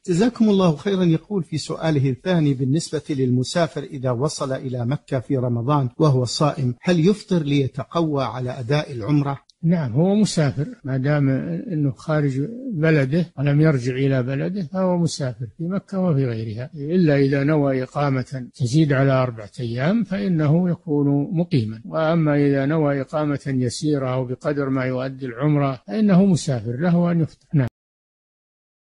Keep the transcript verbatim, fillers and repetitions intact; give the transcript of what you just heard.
جزاكم الله خيرا. يقول في سؤاله الثاني: بالنسبة للمسافر إذا وصل إلى مكة في رمضان وهو صائم، هل يفطر ليتقوى على أداء العمرة؟ نعم، هو مسافر ما دام أنه خارج بلده ولم يرجع إلى بلده فهو مسافر في مكة وفي غيرها، إلا إذا نوى إقامة تزيد على أربعة أيام فإنه يكون مقيما، وأما إذا نوى إقامة يسيرة أو بقدر ما يؤدي العمرة فإنه مسافر له أن يفطر. نعم.